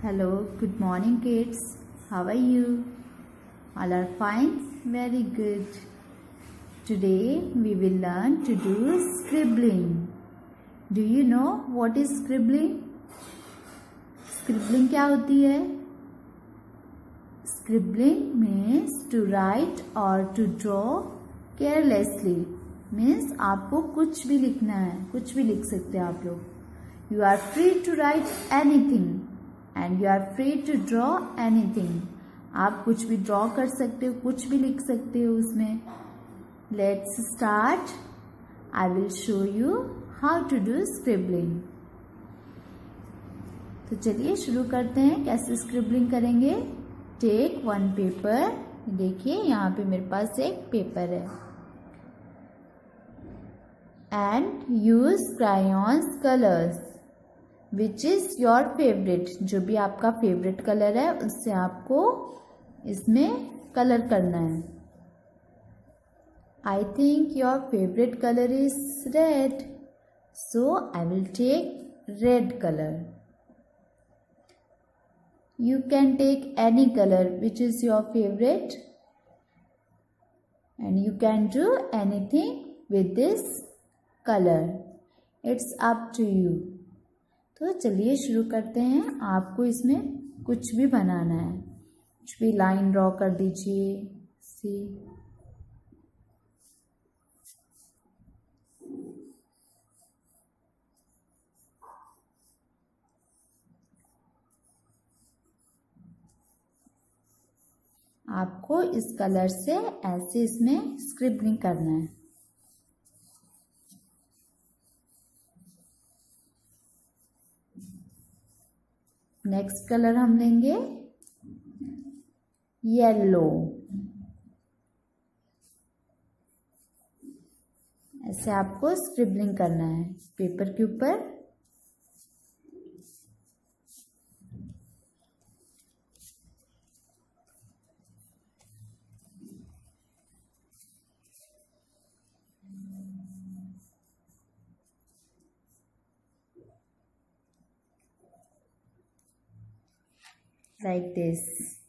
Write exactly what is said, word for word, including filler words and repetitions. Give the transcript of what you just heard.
Hello, good morning kids. How are you? All are fine? Very good. Today we will learn to do scribbling. Do you know what is scribbling? Scribbling क्या होती है? Scribbling means to write or to draw carelessly. Means आपको कुछ भी लिखना है, कुछ भी लिख सकते हैं आप लोग. You are free to write anything. And you are free to draw anything. आप कुछ भी ड्रॉ कर सकते हो, कुछ भी लिख सकते हो उसमें. Let's start. I will show you how to do scribbling. तो चलिए शुरू करते हैं. कैसे स्क्रिबलिंग करेंगे? Take one paper. देखिए यहाँ पे मेरे पास एक पेपर है. And use crayons colors. Which is your favourite. जो भी आपका फेवरेट कलर है उससे आपको इसमें कलर करना है. I think your favourite colour is red, so I will take red colour. You can take any colour which is your favourite and you can do anything with this colour. It's up to you. तो चलिए शुरू करते हैं. आपको इसमें कुछ भी बनाना है, कुछ भी लाइन ड्रॉ कर दीजिए. सी आपको इस कलर से ऐसे इसमें स्क्रिबलिंग करना है. नेक्स्ट कलर हम लेंगे येलो. ऐसे आपको स्क्रिबलिंग करना है पेपर के ऊपर. Like this.